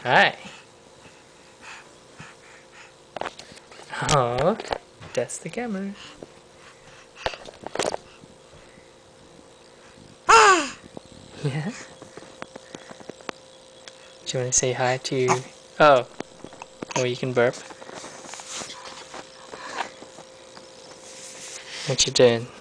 Hi. Oh, that's the camera. Yeah. Do you want to say hi to? Oh, or you can burp. What you doing?